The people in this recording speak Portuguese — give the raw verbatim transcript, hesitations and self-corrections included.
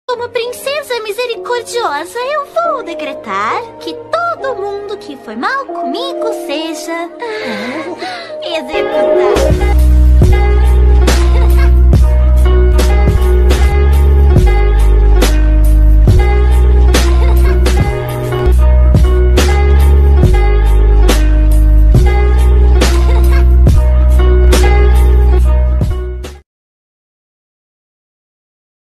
Como princesa misericordiosa, eu vou decretar que todo mundo que foi mal comigo seja executado.